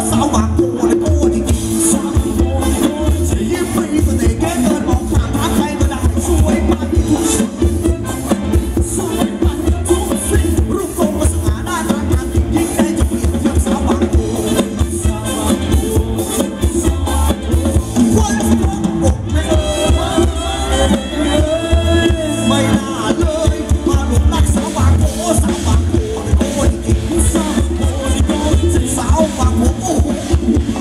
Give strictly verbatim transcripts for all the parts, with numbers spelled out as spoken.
สาวบางโพเลยโพจริงๆสาวบางโพยิ้มมีเสน่ห์แค่เดินมองผ่านหาใครก็ได้สวยปันทุกสิ่งสวยปันทุกสิ่งรูปทรงและสง่าหน้าตางามยิ่งได้จะเปรียบเทียบสาวบางโพสาวบางโพสาวบางโพวันสองอกไม่เอ่ยไม่น่าเลยมาหลงรักสาวบางโพสาวบางโพเลยโพจริงๆสาวบางโพสาวบางโพโอ้โห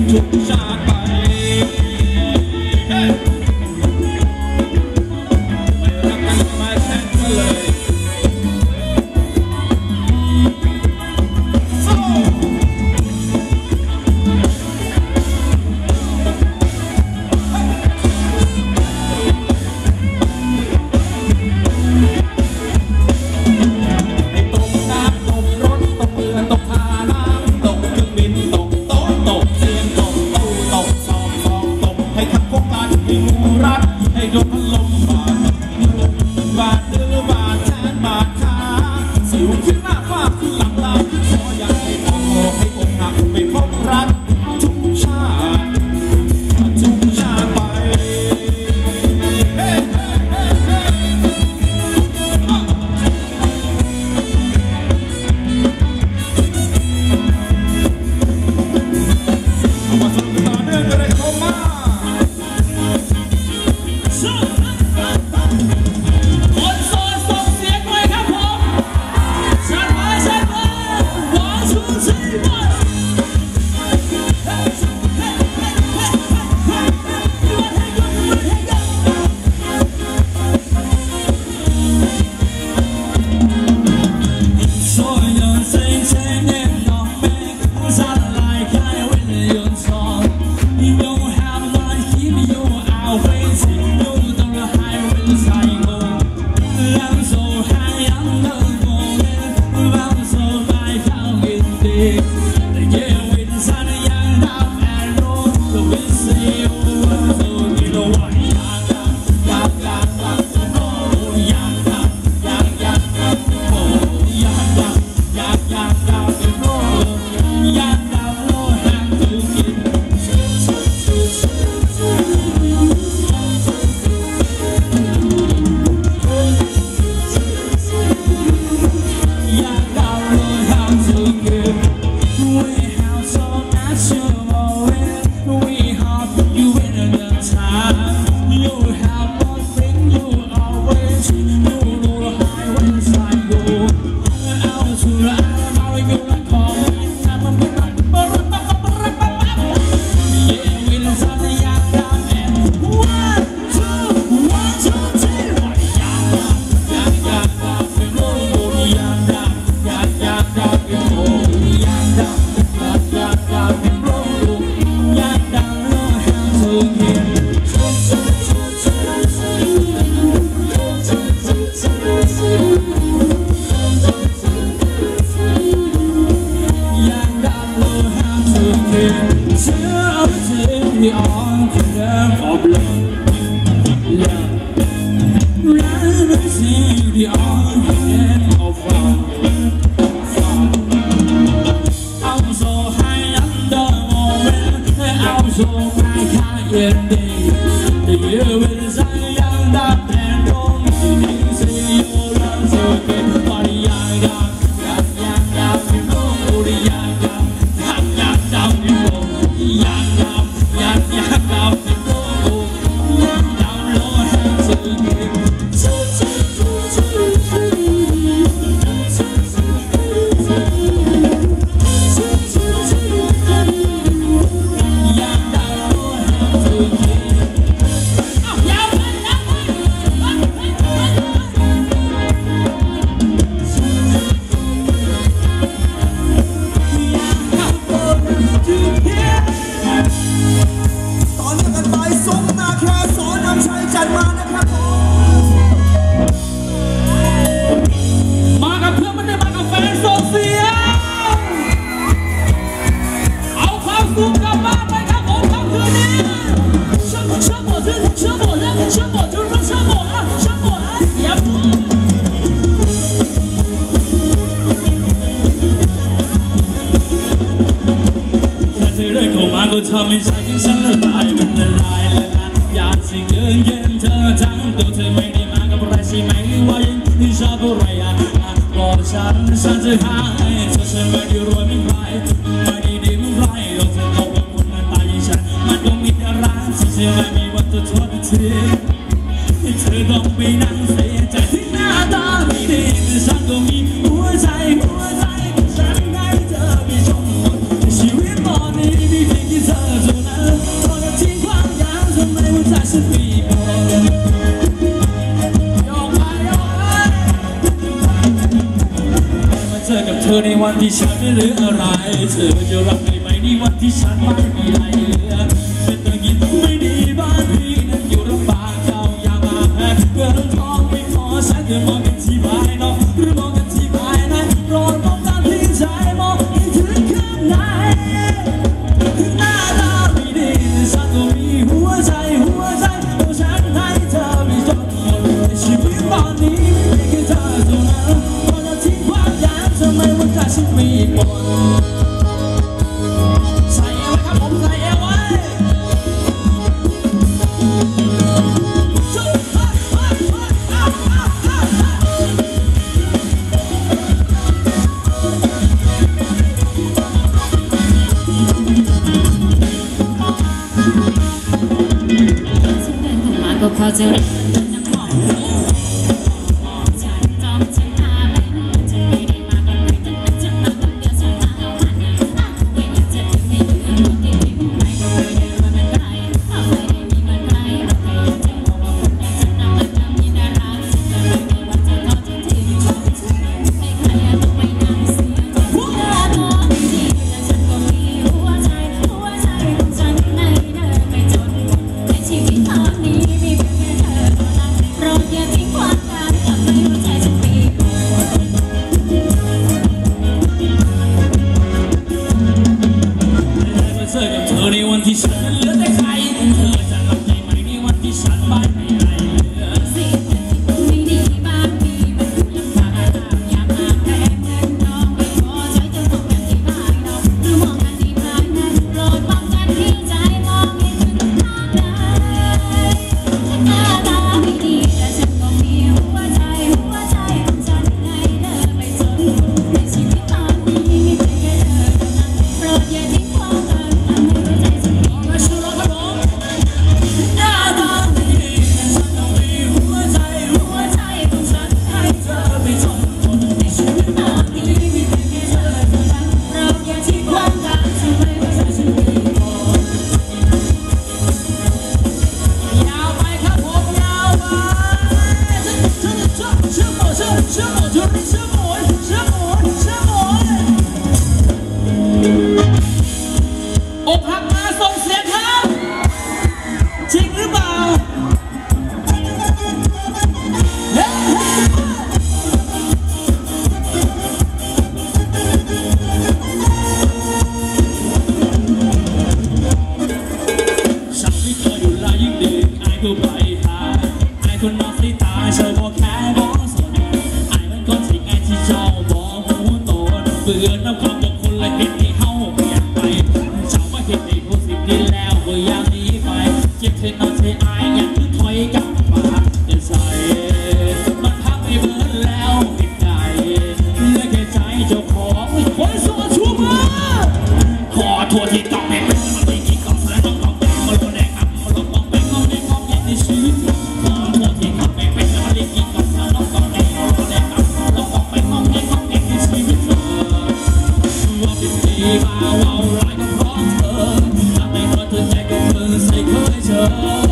ทุกชาติไปไม่รักกันมาแข่งกันเลยให้โดนพัดลมบาดบาดเดือบาดแขนบาดขาสิวขึ้นหน้าฟาดขึ้นหลังลาขออยากให้มองให้อกหักไม่พบรักทุกชาติทุกชาติไปมาสนุกต่อเนื่องกันเลยครับมาThe arms of love, love, rising the arms of fire. I'm so high under moment, I'm so high high day. The year is I am that and don't you say your love's okay, but I got, got, got, got, you know, the young, got, got, down, you know, young, got.ก็ทำให้ใจของฉันละลายเป็นละลายละลายอยากสิ่งเดินเย็นเธอทั้งตัวเธอไม่ได้มากับอะไรใช่ไหมว่ายังที่ชอบอะไรอ่ะบอกฉันฉันจะหายเธอฉันไม่ได้รวยไม่ไหวไม่ได้ดีไม่ไหวเราเธอเขาเป็นคนหน้าตาอย่างฉันมันก็มีแต่รักที่เธอไม่มีวันจะทนเธอเธอต้องไปนั่งเสียใจที่หน้าตาไม่ดีแต่ฉันก็มีหัวใจหัวใจของฉันให้เธอไปชมหมดชีวิตตอนนี้มีเพียงที่เธอวันที่ฉันไม่เหลืออะไรเธอจะรับได้ไหมในวันที่ฉันไม่มีอะไรเหลือเป็นตัวยินไม่ดีบ้านพี่นั้นอยู่ลำบากเจ้าอย่ามาแพ้เงินทองไม่พอใช้เธอมองกันที่ภายนอกหรือมองกันที่ภายในโปรดมองตามที่ใจมองให้ถึงข้างในหน้าตาไม่ดีแต่ฉันก็มีหัวใจหัวใจของฉันให้เธอไม่จนหมดในชีวิตตอนนี้ไม่แค่เธอเท่านั้นพอเราทิ้งความยากทำไมวันใจฉันมีหมดใส่เอวไว้ครับผมใส่เอวไว้ก็พอจะเรียนน้ำหอมฉันจอมฉันพาเป็นฉันไม่ได้มาก่อนใครแต่นั้นฉันมาคนเดียวฉันมาเอาหันหน้าไม่อยากจะถึงในเรื่องคนที่ทิ้งไปก็ไม่ได้ว่ามันไรเอาไม่ได้มีมันไรเราแค่อยากจะบอกว่าคนอย่างฉันน่ะมันทำยิ่งน่ารักฉันจะไม่มีวันจะทอดทิ้งให้ใครต้องไปนั่งเสียใจหัวตัวไม่ดีแต่ฉันก็มีหัวใจหัวใจของฉันในเดินไปจนหมดในชีวิตตอนนี้มีเพียงแค่เธอเท่านั้นโปรดอย่าทิ้งความรักกลับมาหัวใจฉันปีกหมดมาเจอกับเธอในวันที่ฉันนั้นเหลือแต่ใครเธอจะรับได้ไหมในวันที่ฉันไม่มีอะไรเหลือสิ่งที่ไม่ดีบางทีมันดูลำบากอยากมาแค่เงินทองไม่พอใช้จะมองกันที่ภายนอกหรือมองกันที่ภายในโปรดมองกันที่ใจมองให้ถึงข้างในหน้าตาไม่ดีแต่ฉันก็มีหัวใจหัวใจของฉันให้เธอไปจนในชีวิตตอนนี้มีเพียงแค่เธอเท่านั้นโปรดอย่าทิ้งความรักทำให้หัวใจฉันปีกมาชูรถครับผมหน้าตาไม่ดีแต่ฉันต้องมีหัวใจหัวใจของฉันให้เธอไปจนหมดในชีวิตตอนนี้มีเพียงแค่เธอเท่านั้นเราอย่าทิ้งความรักทำให้หัวใจฉันปีกหมดยาวไปครับผมยาวไปเชื่อเชื่อเชื่อหมดเชื่อเชื่อหมดเชื่อเชื่อหมดเชื่อหมดเชื่อหมดอกหักมาส่งเสียงครับจริงหรือเปล่าเฮ้ฉันไม่เคยอยู่ลายิ่งเด็กไอ้ก็ไปหาไอ้คนนอกที่ตาเธอบอกแค่บอกสนไอ้มันคนที่ไงที่เจ้าบอกหูโตเบื่อน้ำความกับคนละเห็นที่เฮาเปลี่ยนไปเจ้ามาเห็นในผู้สิ่งที่แล้วก็อยากหนีไปเจ็บเธอนอนเธออายอยากคือถอยกลับมาแต่ใส่มันพักไม่เบิดแล้วไม่ได้เหลือแค่ใจเจ้าของคนสวยชูมือขอโทษที่ต้องไม่เป็นมันไม่กี่กองเสือต้องกองแดงมาโดนแดงอับมาลงกองแดงกองแดงกองแดงในชีวิตขอโทษที่ต้องไม่เป็นมันไม่กี่กองเสือต้องกองแดงมาโดนแดงอับมาลงกองแดงกองแดงกองแดงในชีวิตว่าเป็นดีมาว่าร้ายก็เพราะเธอทำให้เธอเธอใจก็เพิ่งใส่เคยเจอ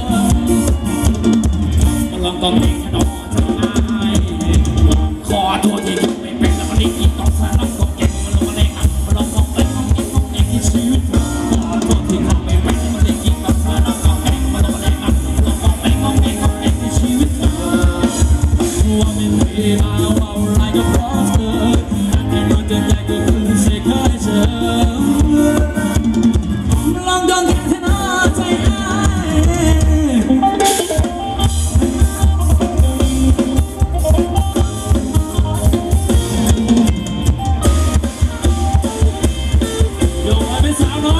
มาลองกองแดงนอนเธออายขอโทษที่ทำไม่เป็นแล้วมันไม่กี่กองเสือต้องกองแดงมาลงมาแดงอับมาลงกองแดงกองแดงกองแดงในชีวิตขอโทษที่ทำไม่เป็นแล้วมันไม่กี่กองเสือต้องกองแดงมาลงมาแดงอับมาลงกองแดงกองแดงกองแดงในชีวิตเธอว่าไม่ดีมาว่าร้ายก็เพราะเธอทำให้เธอเธอใจก็เพิ่งใส่เคยเจอลองดองแค่เธอหน้าใจอ้ายโยนไปสาวน้อย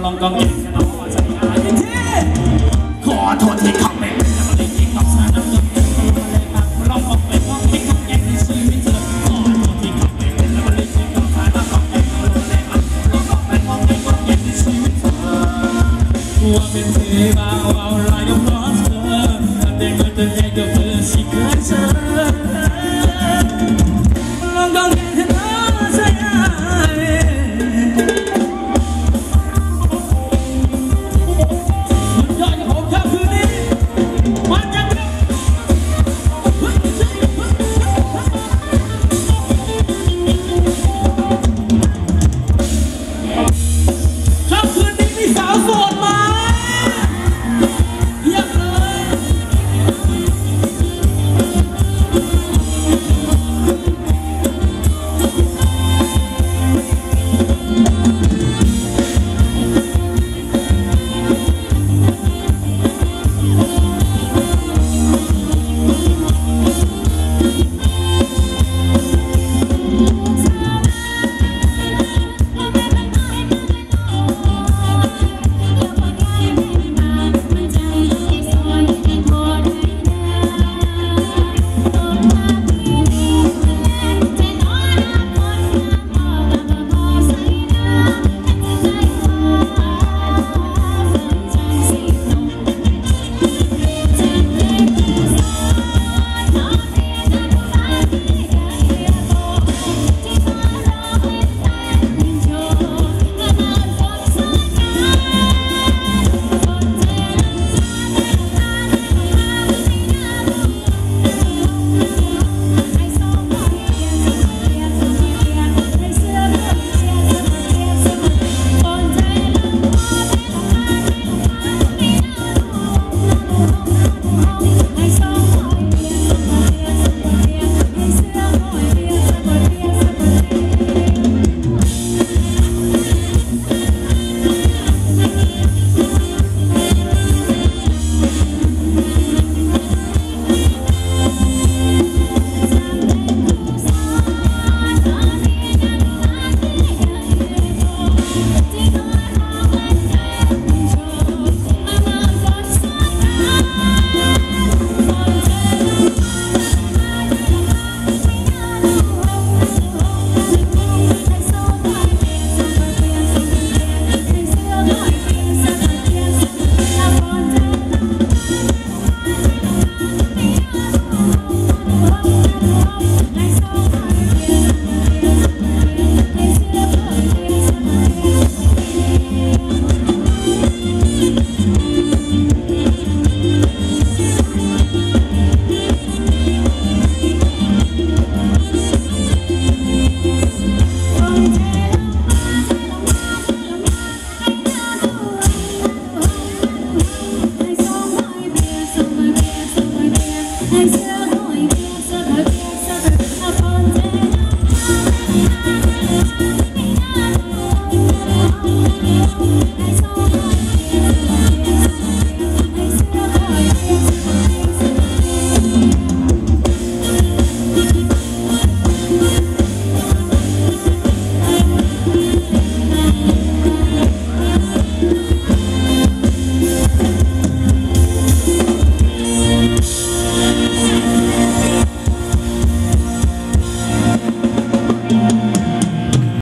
องกองแกงกันน้องใจอายที่ขอโทษที่เขาไม่เป็นแล้วก็เลยยิงกับสาน้ำเงินมาเลยปากร้องออกไปร้องให้กองแกงในชีวิตเธอขอโทษที่เขาไม่เป็นแล้วก็เลยยิงกับสาน้ำเงินมาเลยปากร้องออกไปร้องให้กองแกงในชีวิตเธอว่าเป็นเทวาว่าลายยกร้อน